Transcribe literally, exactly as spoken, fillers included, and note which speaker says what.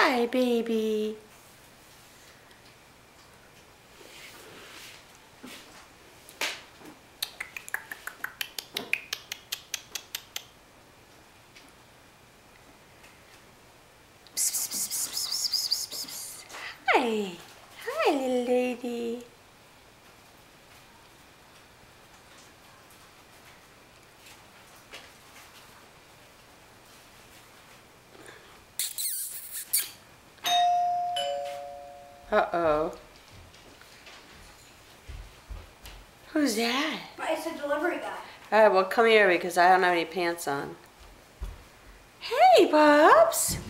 Speaker 1: Hi, baby. Hi. Hi, little lady. Uh-oh. Who's that?
Speaker 2: It's a delivery guy.
Speaker 1: Alright, well come here because I don't have any pants on. Hey, Bubs.